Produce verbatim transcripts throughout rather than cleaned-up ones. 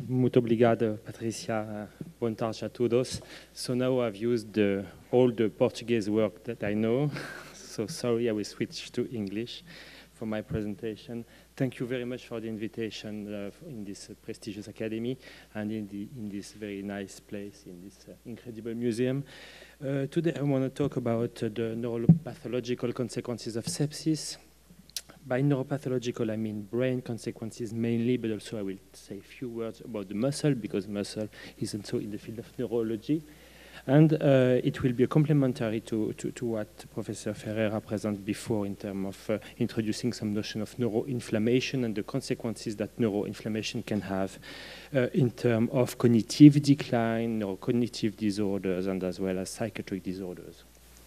Muito obrigado, Patricia. Boa tarde a todos. So now I've used the, all the Portuguese work that I know. So sorry, I will switch to English for my presentation. Thank you very much for the invitation uh, in this uh, prestigious academy and in, the, in this very nice place, in this uh, incredible museum. Uh, today I want to talk about uh, the neuropathological consequences of sepsis. By neuropathological, I mean brain consequences mainly, but also I will say a few words about the muscle, because muscle is also in the field of neurology. And uh, it will be a complementary to, to, to what Professor Ferreira presented before in terms of uh, introducing some notion of neuroinflammation and the consequences that neuroinflammation can have uh, in terms of cognitive decline, neurocognitive disorders, and as well as psychiatric disorders.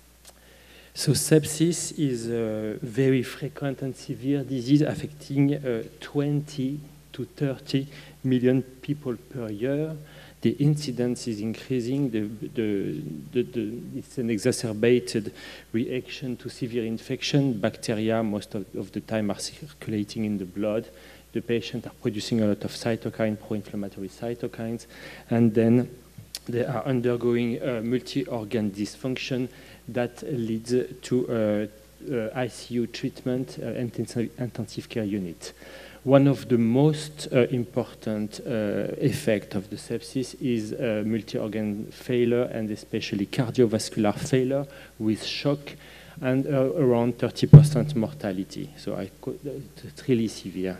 So sepsis is a very frequent and severe disease affecting uh, twenty to thirty million people per year. The incidence is increasing. The, the, the, the, it's an exacerbated reaction to severe infection. Bacteria, most of, of the time, are circulating in the blood. The patients are producing a lot of cytokines, pro-inflammatory cytokines, and then they are undergoing uh, multi-organ dysfunction that leads to uh, uh, I C U treatment, uh, intensive, intensive care unit. One of the most uh, important uh, effects of the sepsis is uh, multi-organ failure, and especially cardiovascular failure with shock, and uh, around thirty percent mortality. So I could, it's really severe.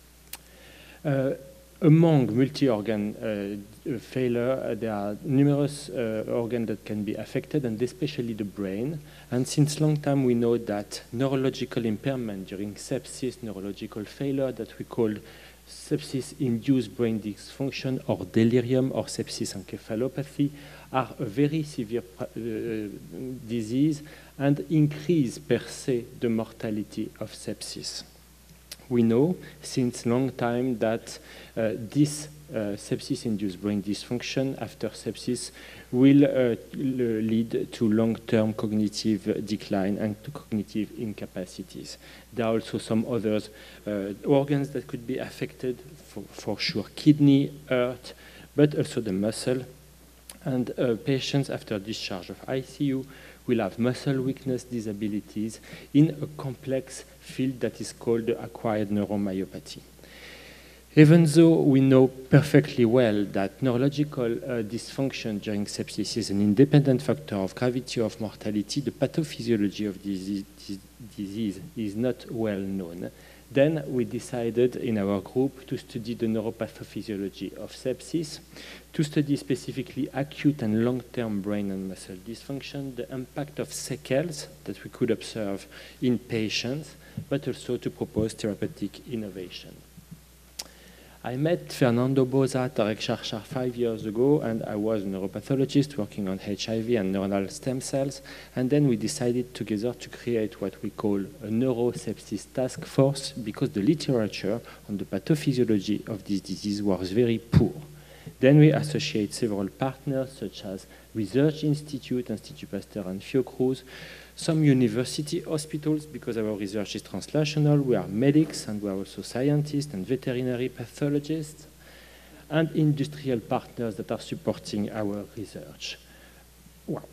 Uh, Among multi-organ uh, failure, uh, there are numerous uh, organs that can be affected, and especially the brain. And since long time, we know that neurological impairment during sepsis, neurological failure that we call sepsis-induced brain dysfunction or delirium or sepsis encephalopathy are a very severe uh, disease and increase per se the mortality of sepsis. We know since long time that uh, this uh, sepsis-induced brain dysfunction after sepsis will uh, lead to long-term cognitive decline and to cognitive incapacities. There are also some other uh, organs that could be affected, for, for sure kidney, heart, but also the muscle. And uh, patients after discharge of I C U will have muscle weakness disabilities in a complex field that is called acquired neuromyopathy. Even though we know perfectly well that neurological uh, dysfunction during sepsis is an independent factor of gravity of mortality, the pathophysiology of this disease is not well known. Then we decided in our group to study the neuropathophysiology of sepsis, to study specifically acute and long-term brain and muscle dysfunction, the impact of sequels that we could observe in patients, but also to propose therapeutic innovation. I met Fernando Boza at Tarek Sharshar five years ago, and I was a neuropathologist working on H I V and neuronal stem cells, and then we decided together to create what we call a neurosepsis task force, because the literature on the pathophysiology of this disease was very poor. Then we associate several partners, such as Research Institute, Institut Pasteur and Fiocruz, some university hospitals, because our research is translational. We are medics, and we are also scientists and veterinary pathologists, and industrial partners that are supporting our research. Wow.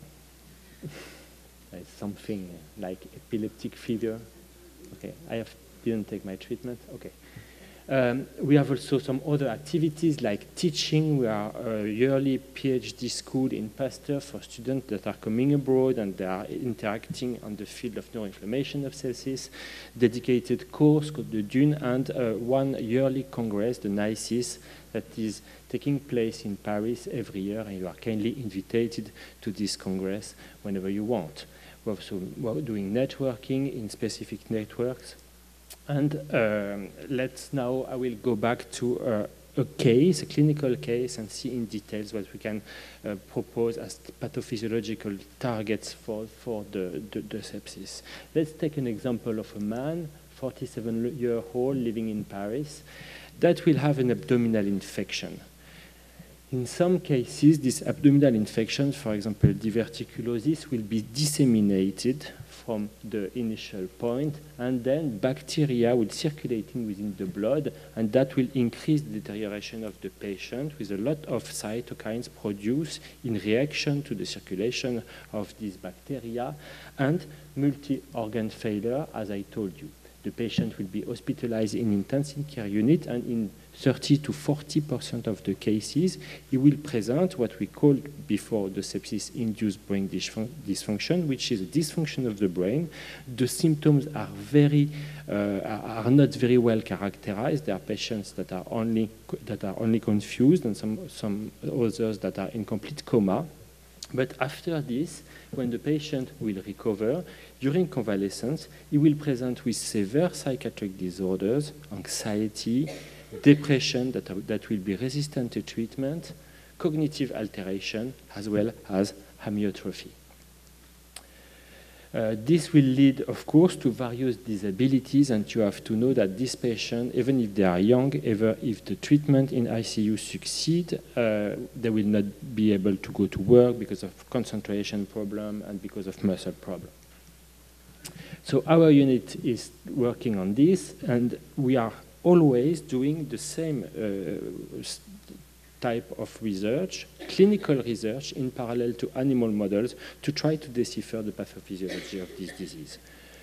It's something like epileptic fever. Okay, I have, didn't take my treatment. Okay. Um, we have also some other activities like teaching. We are a yearly PhD school in Pasteur for students that are coming abroad and they are interacting on the field of neuroinflammation of sepsis, dedicated course called the DUNE, and uh, one yearly congress, the NICES, that is taking place in Paris every year, and you are kindly invited to this congress whenever you want. We're also we're doing networking in specific networks. And um, let's now, I will go back to uh, a case, a clinical case, and see in details what we can uh, propose as pathophysiological targets for, for the, the, the sepsis. Let's take an example of a man, forty-seven-year-old, living in Paris, that will have an abdominal infection. In some cases, this abdominal infection, for example, diverticulosis, will be disseminated from the initial point, and then bacteria will circulate in within the blood, and that will increase the deterioration of the patient with a lot of cytokines produced in reaction to the circulation of these bacteria, and multi-organ failure, as I told you. The patient will be hospitalized in intensive care unit, and in thirty to forty percent of the cases, he will present what we called before the sepsis-induced brain dysfunction, which is a dysfunction of the brain. The symptoms are very uh, are not very well characterized. There are patients that are only that are only confused, and some some others that are in complete coma. But after this, when the patient will recover, during convalescence, he will present with severe psychiatric disorders, anxiety, depression that, are, that will be resistant to treatment, cognitive alteration, as well as amyotrophy. Uh, this will lead, of course, to various disabilities, and you have to know that this patient, even if they are young, even if the treatment in I C U succeed, uh, they will not be able to go to work because of concentration problem and because of muscle problem. So our unit is working on this, and we are always doing the same uh, type of research, clinical research, in parallel to animal models to try to decipher the pathophysiology of this disease.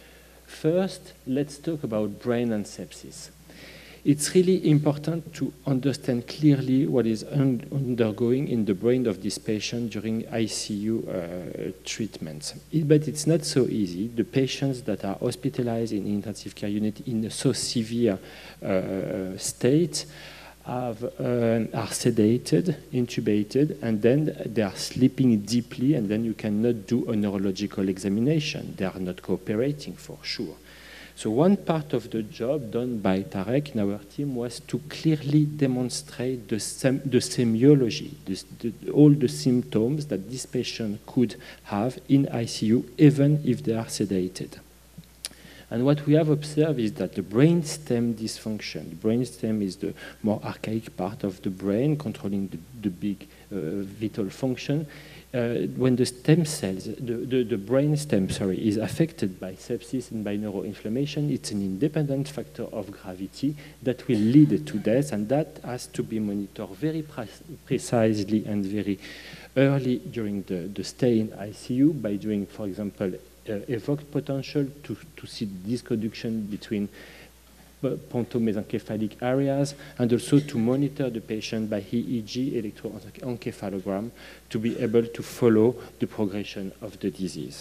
First, let's talk about brain and sepsis. It's really important to understand clearly what is un undergoing in the brain of this patient during I C U uh, treatments. It, but it's not so easy. The patients that are hospitalized in intensive care unit in a so severe uh, state Have, uh, are sedated, intubated, and then they are sleeping deeply, and then you cannot do a neurological examination. They are not cooperating for sure. So one part of the job done by Tarek in our team was to clearly demonstrate the, sem the semiology, the, the, all the symptoms that this patient could have in I C U, even if they are sedated. And what we have observed is that the brainstem dysfunction, the brainstem is the more archaic part of the brain controlling the, the big uh, vital function. Uh, when the stem cells, the, the, the brainstem, sorry, is affected by sepsis and by neuroinflammation, it's an independent factor of gravity that will lead to death, and that has to be monitored very pre precisely and very early during the, the stay in I C U by doing, for example, Uh, evoked potential to, to see disc conduction between uh, pontomesencephalic areas, and also to monitor the patient by E E G, electroencephalogram, to be able to follow the progression of the disease.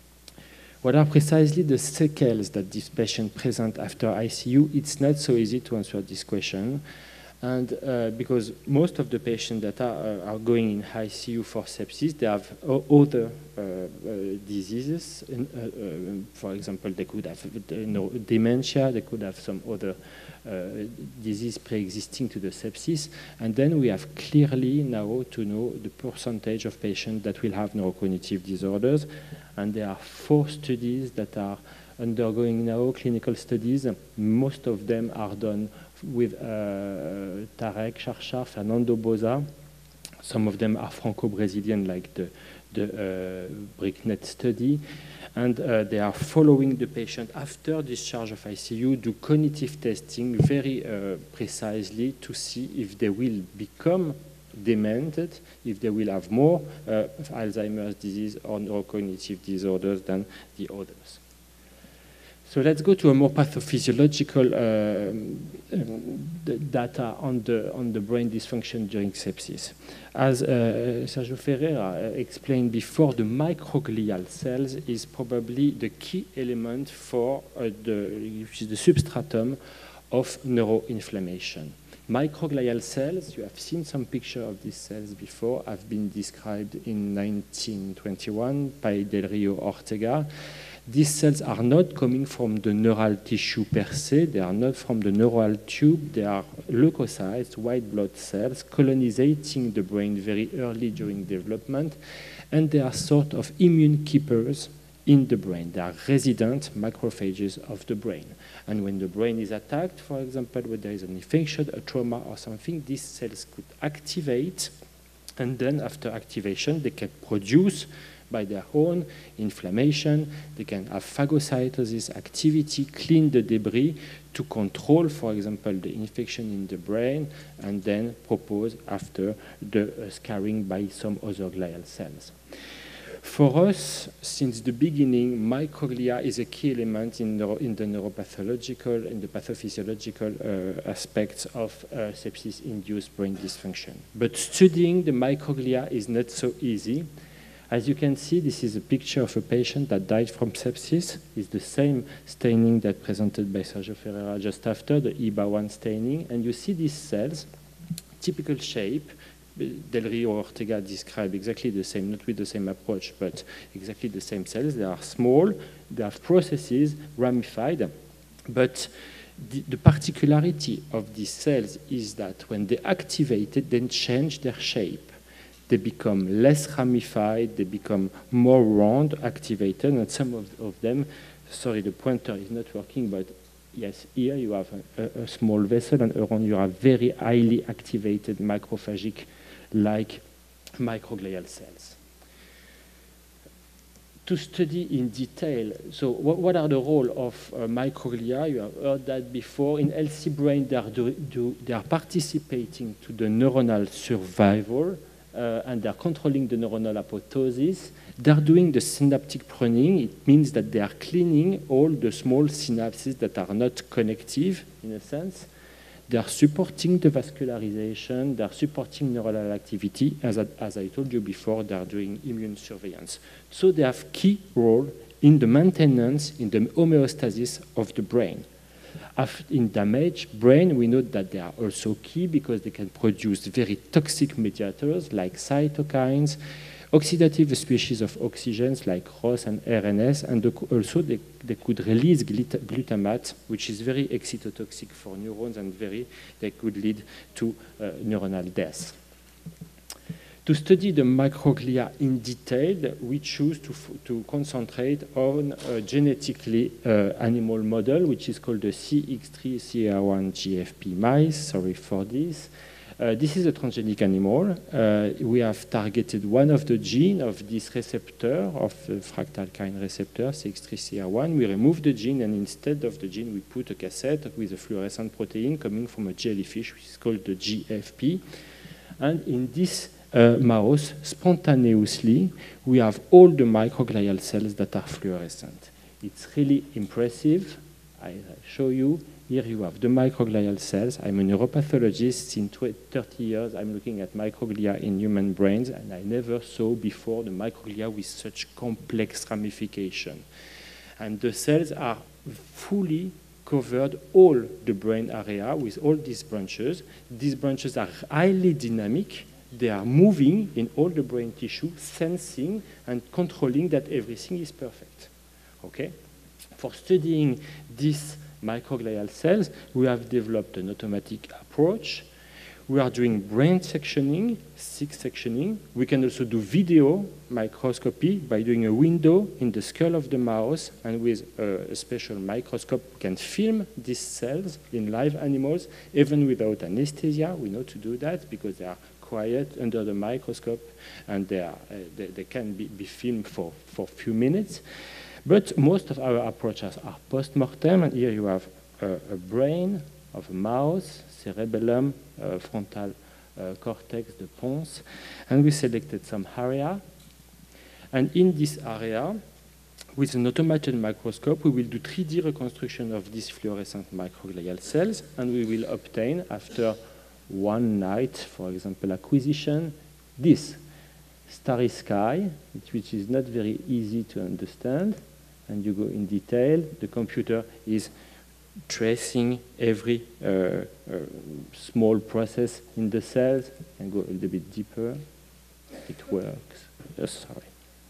What are precisely the sequels that this patient present after I C U? It's not so easy to answer this question. And uh, because most of the patients that are, uh, are going in I C U for sepsis, they have other uh, uh, diseases. In, uh, uh, for example, they could have you know, dementia, they could have some other uh, disease pre-existing to the sepsis. And then we have clearly now to know the percentage of patients that will have neurocognitive disorders. And there are four studies that are undergoing now, clinical studies. Most of them are done with uh, Tarek Charchar, Fernando Boza. Some of them are Franco-Brazilian, like the, the uh, BRICnet study. And uh, they are following the patient after discharge of I C U, do cognitive testing very uh, precisely to see if they will become demented, if they will have more uh, Alzheimer's disease or neurocognitive disorders than the others. So let's go to a more pathophysiological uh, um, data on the, on the brain dysfunction during sepsis. As uh, Sergio Ferreira explained before, the microglial cells is probably the key element for uh, the, which is the substratum of neuroinflammation. Microglial cells, you have seen some picture of these cells before, have been described in nineteen twenty-one by Del Rio Ortega. These cells are not coming from the neural tissue per se, they are not from the neural tube, they are leukocytes, white blood cells, colonizing the brain very early during development, and they are sort of immune keepers in the brain. They are resident macrophages of the brain. And when the brain is attacked, for example, when there is an infection, a trauma or something, these cells could activate And then after activation, they can produce by their own inflammation, they can have phagocytosis activity, clean the debris to control, for example, the infection in the brain, and then propose after the uh, scarring by some other glial cells. For us, since the beginning, microglia is a key element in, neuro in the neuropathological and the pathophysiological uh, aspects of uh, sepsis-induced brain dysfunction. But studying the microglia is not so easy. As you can see, this is a picture of a patient that died from sepsis. It's the same staining that presented by Sergio Ferreira just after, the E B A one staining. And you see these cells, typical shape. Del Rio Ortega described exactly the same, not with the same approach, but exactly the same cells. They are small, they have processes, ramified, but the, the particularity of these cells is that when they activated, they change their shape. They become less ramified, they become more round, activated, and some of, of them, sorry, the pointer is not working, but yes, here you have a, a, a small vessel, and around you have very highly activated macrophagic like microglial cells. To study in detail, so what, what are the role of uh, microglia? You have heard that before. In healthy brain, they are, do, do, they are participating to the neuronal survival, uh, and they are controlling the neuronal apoptosis. They are doing the synaptic pruning. It means that they are cleaning all the small synapses that are not connective, in a sense. They are supporting the vascularization, they are supporting neuronal activity. As I, as I told you before, they are doing immune surveillance. So they have key role in the maintenance, in the homeostasis of the brain. In damaged brain, we know that they are also key because they can produce very toxic mediators like cytokines, oxidative species of oxygens like R O S and R N S, and also they, they could release glutamate, which is very excitotoxic for neurons, and very they could lead to uh, neuronal death. To study the microglia in detail, we choose to, to concentrate on a genetically uh, animal model, which is called the C X three C R one G F P mice. Sorry for this. Uh, this is a transgenic animal. Uh, we have targeted one of the genes of this receptor, of the fractalkine receptor, C X three C R one. We remove the gene, and instead of the gene, we put a cassette with a fluorescent protein coming from a jellyfish, which is called the G F P. And in this uh, mouse, spontaneously, we have all the microglial cells that are fluorescent. It's really impressive. I show you. Here you have the microglial cells. I'm a neuropathologist. In thirty years, I'm looking at microglia in human brains, and I never saw before the microglia with such complex ramification. And the cells are fully covered all the brain area with all these branches. These branches are highly dynamic. They are moving in all the brain tissue, sensing and controlling that everything is perfect. Okay? For studying this microglial cells, we have developed an automatic approach. We are doing brain sectioning, six sectioning. We can also do video microscopy by doing a window in the skull of the mouse, and with a, a special microscope, we can film these cells in live animals, even without anesthesia. We know to do that because they are quiet under the microscope, and they, are, uh, they, they can be, be filmed for, for a few minutes. But most of our approaches are post-mortem, and here you have a, a brain of a mouse, cerebellum, uh, frontal uh, cortex, the pons, and we selected some area. And in this area, with an automated microscope, we will do three D reconstruction of these fluorescent microglial cells, and we will obtain, after one night, for example, acquisition, this starry sky, which is not very easy to understand. And you go in detail. The computer is tracing every uh, uh, small process in the cells, and go a little bit deeper. It works. Oh, sorry.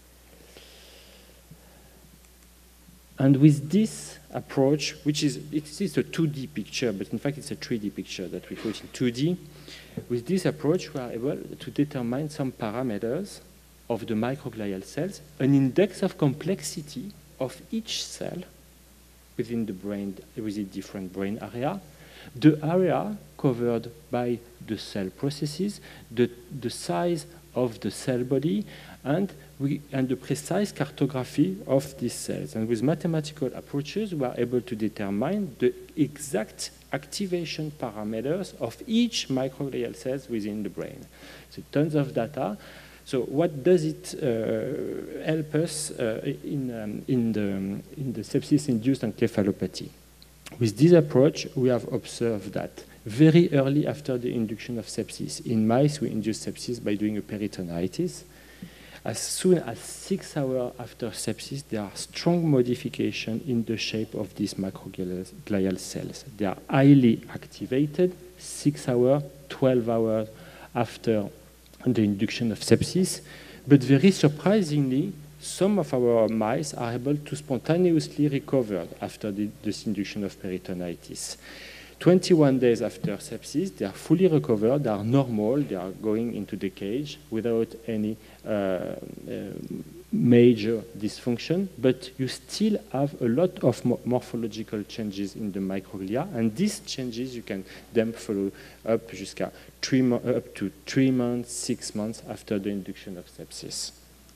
And with this approach, which is, it is a two D picture, but in fact it's a three D picture that we put in two D. With this approach, we are able to determine some parameters of the microglial cells, an index of complexity of each cell within the brain, within different brain area, the area covered by the cell processes, the, the size of the cell body and, we, and the precise cartography of these cells. And with mathematical approaches, we are able to determine the exact activation parameters of each microglial cells within the brain. So tons of data. So what does it uh, help us uh, in, um, in the, in the sepsis-induced encephalopathy? With this approach, we have observed that very early after the induction of sepsis, in mice we induce sepsis by doing a peritonitis. As soon as six hours after sepsis, there are strong modifications in the shape of these microglial cells. They are highly activated six hours, twelve hours after the induction of sepsis, but very surprisingly, some of our mice are able to spontaneously recover after the, this induction of peritonitis. twenty-one days after sepsis, they are fully recovered, they are normal, they are going into the cage without any uh, uh, major dysfunction, but you still have a lot of mo morphological changes in the microglia, and these changes you can then follow up, jusqu'à three up to three months, six months after the induction of sepsis.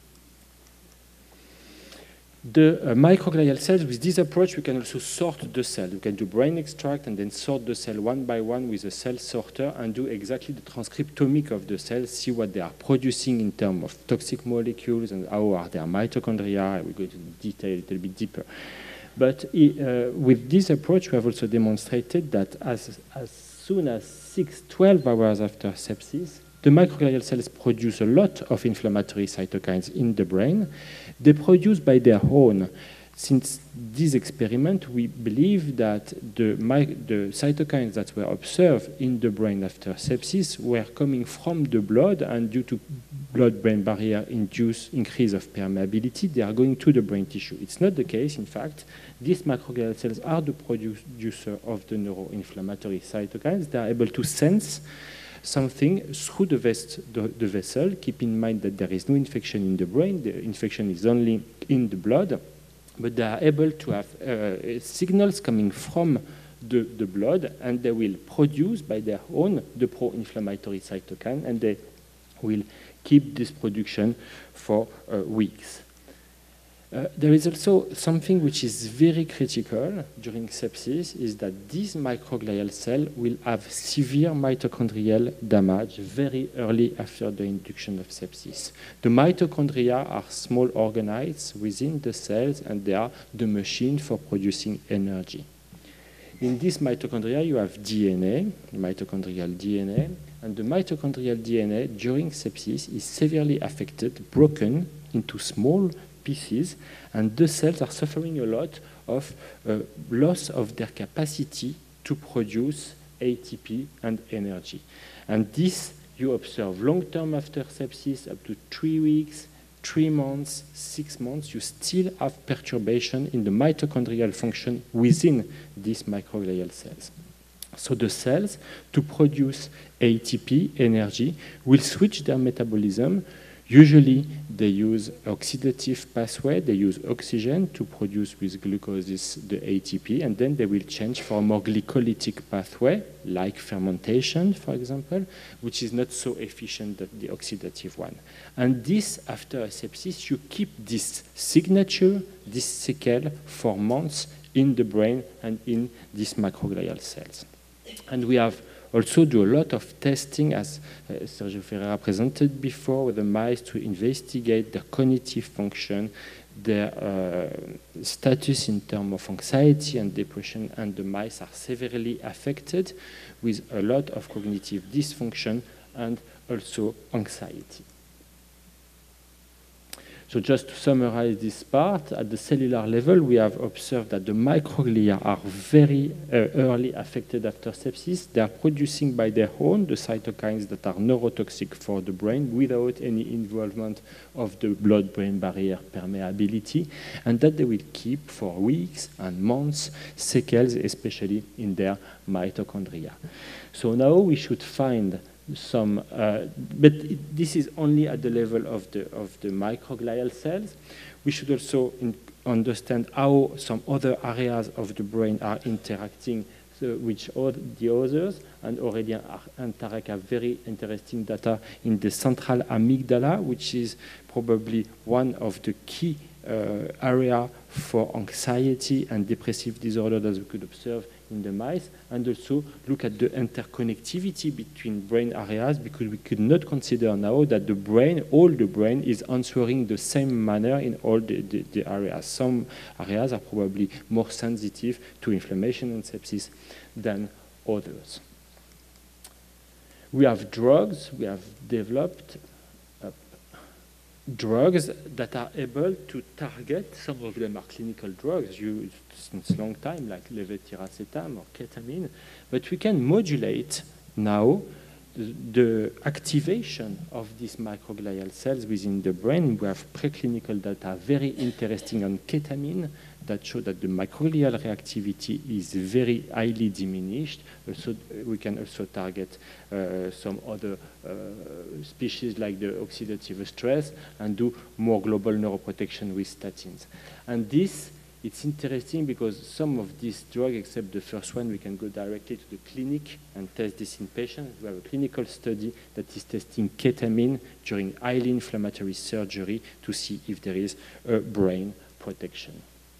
The uh, microglial cells, with this approach, we can also sort the cell. We can do brain extract and then sort the cell one by one with a cell sorter and do exactly the transcriptomic of the cells, see what they are producing in terms of toxic molecules and how are their mitochondria. We're going to detail a little bit deeper. But uh, with this approach, we have also demonstrated that as, as soon as six, twelve hours after sepsis, the microglial cells produce a lot of inflammatory cytokines in the brain. They produce by their own. Since this experiment, we believe that the, the cytokines that were observed in the brain after sepsis were coming from the blood, and due to blood-brain barrier induced increase of permeability, they are going to the brain tissue. It's not the case, in fact. These microglial cells are the producer of the neuroinflammatory cytokines. They are able to sense something through the, vest, the, the vessel. Keep in mind that there is no infection in the brain. The infection is only in the blood. But they are able to have uh, signals coming from the, the blood, and they will produce by their own the pro-inflammatory cytokine, and they will keep this production for uh, weeks. Uh, there is also something which is very critical during sepsis, is that this microglial cell will have severe mitochondrial damage very early after the induction of sepsis. The mitochondria are small organoids within the cells, and they are the machine for producing energy. In this mitochondria, you have D N A, mitochondrial D N A, and the mitochondrial D N A during sepsis is severely affected, broken into small pieces, and the cells are suffering a lot of uh, loss of their capacity to produce A T P and energy. And this you observe long-term after sepsis, up to three weeks, three months, six months, you still have perturbation in the mitochondrial function within these microglial cells. So the cells, to produce A T P, energy, will switch their metabolism. Usually, they use oxidative pathway. They use oxygen to produce with glucose the A T P, and then they will change for a more glycolytic pathway, like fermentation, for example, which is not so efficient as the oxidative one. And this, after a sepsis, you keep this signature, this sequel, for months in the brain and in these microglial cells. And we have also do a lot of testing, as uh, Sergio Ferreira presented before, with the mice to investigate their cognitive function, their uh, status in terms of anxiety and depression, and the mice are severely affected with a lot of cognitive dysfunction and also anxiety. So just to summarize this part, at the cellular level, we have observed that the microglia are very uh, early affected after sepsis. They are producing by their own the cytokines that are neurotoxic for the brain without any involvement of the blood-brain barrier permeability, and that they will keep for weeks and months sequels, especially in their mitochondria. So now we should find some, uh, but it, this is only at the level of the, of the microglial cells. We should also in, understand how some other areas of the brain are interacting so which are the others, and Aurélien and Tarek have very interesting data in the central amygdala, which is probably one of the key uh, area for anxiety and depressive disorder that we could observe in the mice, and also look at the interconnectivity between brain areas, because we could not consider now that the brain, all the brain, is answering the same manner in all the, the, the areas. Some areas are probably more sensitive to inflammation and sepsis than others. We have drugs, we have developed uh, drugs that are able to target, some of them are clinical drugs used since a long time, like levetiracetam or ketamine, but we can modulate now the, the activation of these microglial cells within the brain. We have preclinical data very interesting on ketamine that show that the microglial reactivity is very highly diminished. Also, we can also target uh, some other uh, species like the oxidative stress and do more global neuroprotection with statins. And this, it's interesting because some of these drugs, except the first one, we can go directly to the clinic and test this in patients. We have a clinical study that is testing ketamine during highly inflammatory surgery to see if there is a brain protection.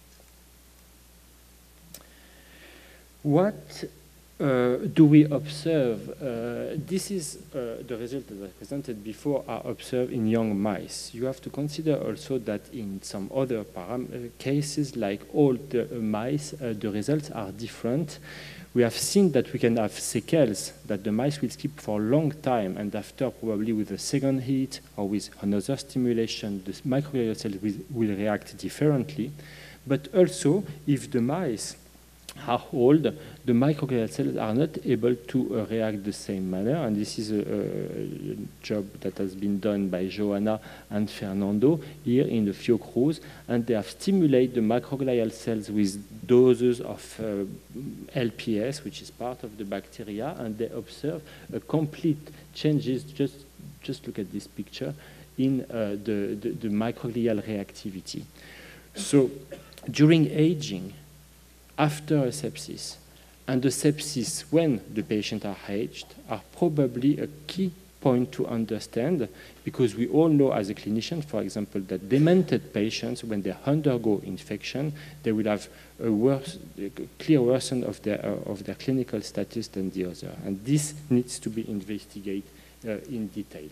What uh, do we observe? Uh, this is uh, the result that I presented before are observed in young mice. You have to consider also that in some other param uh, cases, like old uh, mice, uh, the results are different. We have seen that we can have sequels that the mice will keep for a long time, and after probably with a second hit or with another stimulation, the microglial cells will, will react differently. But also, if the mice are old, the microglial cells are not able to uh, react the same manner, and this is a, a job that has been done by Joanna and Fernando here in the Fiocruz, and they have stimulated the microglial cells with doses of uh, L P S, which is part of the bacteria, and they observe a complete changes, just, just look at this picture, in uh, the, the, the microglial reactivity. So during aging, after a sepsis, and the sepsis when the patient are aged are probably a key point to understand, because we all know as a clinician, for example, that demented patients, when they undergo infection, they will have a, worse, a clear worsen of their, uh, of their clinical status than the other. And this needs to be investigated uh, in detail.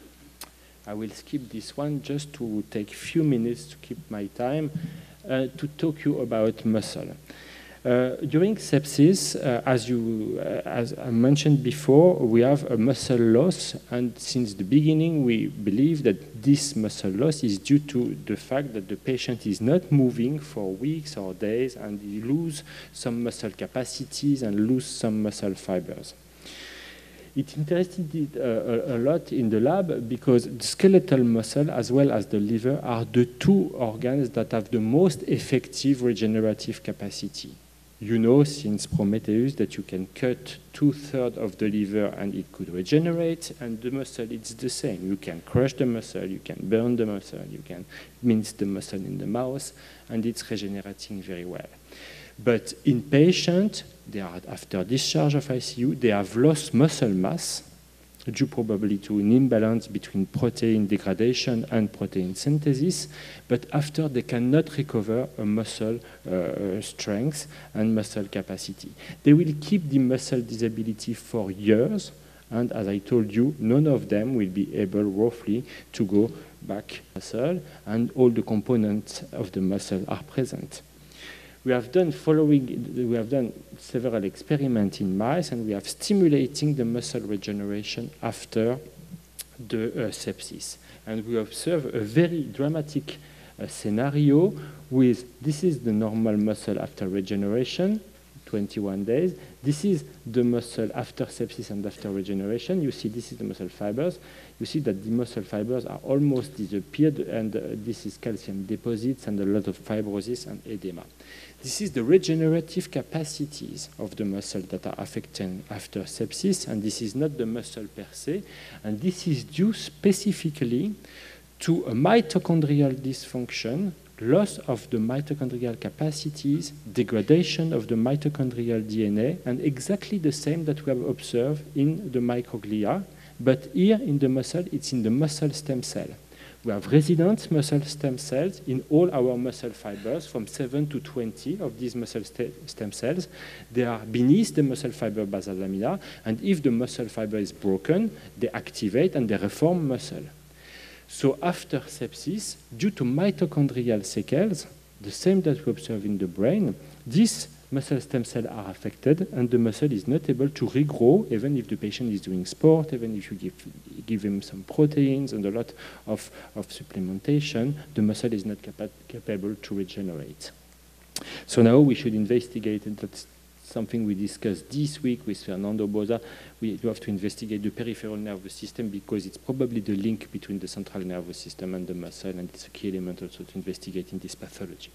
I will skip this one just to take a few minutes to keep my time uh, to talk you about muscle. Uh, during sepsis, uh, as, you, uh, as I mentioned before, we have a muscle loss, and since the beginning we believe that this muscle loss is due to the fact that the patient is not moving for weeks or days, and he loses some muscle capacities and lose some muscle fibers. It interested it, uh, a, a lot in the lab because the skeletal muscle as well as the liver are the two organs that have the most effective regenerative capacity. You know, since Prometheus, that you can cut two-thirds of the liver and it could regenerate, and the muscle, it's the same. You can crush the muscle, you can burn the muscle, you can mince the muscle in the mouth, and it's regenerating very well. But in patients, they are after discharge of I C U, they have lost muscle mass, due probably to an imbalance between protein degradation and protein synthesis, but after they cannot recover a muscle uh, strength and muscle capacity. They will keep the muscle disability for years, and as I told you, none of them will be able roughly to go back to muscle, and all the components of the muscle are present. We have done following, we have done several experiments in mice, and we have stimulating the muscle regeneration after the uh, sepsis. And we observe a very dramatic uh, scenario with, this is the normal muscle after regeneration, twenty-one days. This is the muscle after sepsis and after regeneration. You see this is the muscle fibers. You see that the muscle fibers are almost disappeared, and uh, this is calcium deposits and a lot of fibrosis and edema. This is the regenerative capacities of the muscle that are affected after sepsis, and this is not the muscle per se, and this is due specifically to a mitochondrial dysfunction loss of the mitochondrial capacities, degradation of the mitochondrial D N A, and exactly the same that we have observed in the microglia, but here in the muscle, it's in the muscle stem cell. We have resident muscle stem cells in all our muscle fibers, from seven to twenty of these muscle st stem cells. They are beneath the muscle fiber basal lamina, and if the muscle fiber is broken, they activate and they reform muscle. So after sepsis, due to mitochondrial sequels, the same that we observe in the brain, these muscle stem cells are affected, and the muscle is not able to regrow, even if the patient is doing sport, even if you give, give him some proteins and a lot of, of supplementation, the muscle is not capa capable to regenerate. So now we should investigate, and that's something we discussed this week with Fernando Boza. We have to investigate the peripheral nervous system, because it's probably the link between the central nervous system and the muscle, and it's a key element also to investigate in this pathology.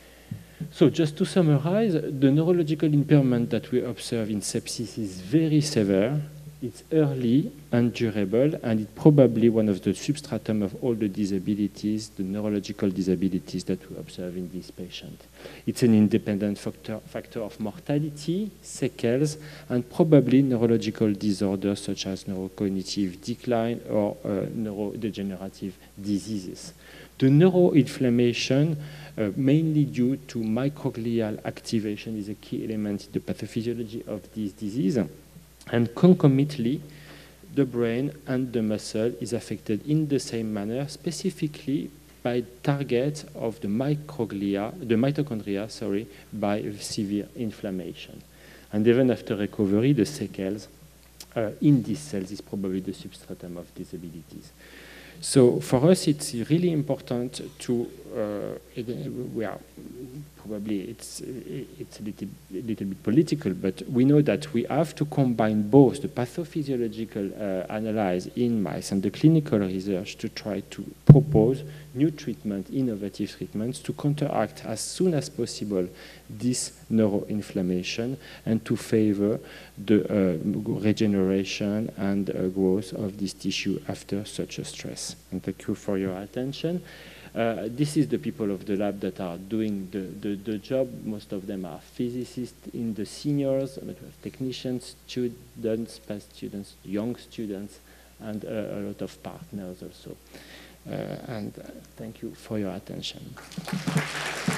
So just to summarize, the neurological impairment that we observe in sepsis is very severe, it's early and durable, and it's probably one of the substratum of all the disabilities, the neurological disabilities that we observe in this patient. It's an independent factor, factor of mortality, sequels, and probably neurological disorders such as neurocognitive decline or uh, neurodegenerative diseases. The neuroinflammation, uh, mainly due to microglial activation, is a key element in the pathophysiology of this disease. And concomitantly, the brain and the muscle is affected in the same manner, specifically by target of the microglia, the mitochondria, sorry, by severe inflammation. And even after recovery, the sequels uh, in these cells is probably the substratum of disabilities. So for us, it's really important to, uh, we are probably, it's, it's a little, a little bit political, but we know that we have to combine both the pathophysiological uh, analysis in mice and the clinical research to try to propose new treatment, innovative treatments to counteract as soon as possible this neuroinflammation and to favor the uh, regeneration and uh, growth of this tissue after such a stress. And thank you for your attention. Uh, this is the people of the lab that are doing the, the, the job. Most of them are physicists in the seniors, but we have technicians, students, past students, young students, and uh, a lot of partners also. Uh, and uh, thank you for your attention.